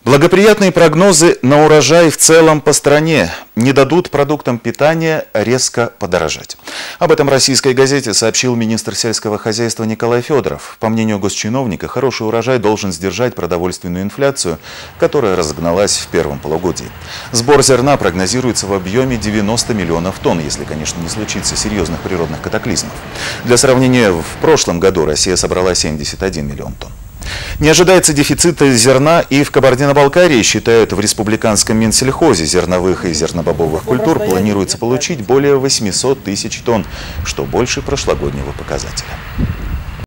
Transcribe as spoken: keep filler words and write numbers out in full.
Благоприятные прогнозы на урожай в целом по стране не дадут продуктам питания резко подорожать. Об этом российской газете сообщил министр сельского хозяйства Николай Федоров. По мнению госчиновника, хороший урожай должен сдержать продовольственную инфляцию, которая разогналась в первом полугодии. Сбор зерна прогнозируется в объеме девяноста миллионов тонн, если, конечно, не случится серьезных природных катаклизмов. Для сравнения, в прошлом году Россия собрала семьдесят один миллион тонн. Не ожидается дефицита зерна и в Кабардино-Балкарии, считают в республиканском Минсельхозе. Зерновых и зернобобовых культур планируется получить более восьмисот тысяч тонн, что больше прошлогоднего показателя.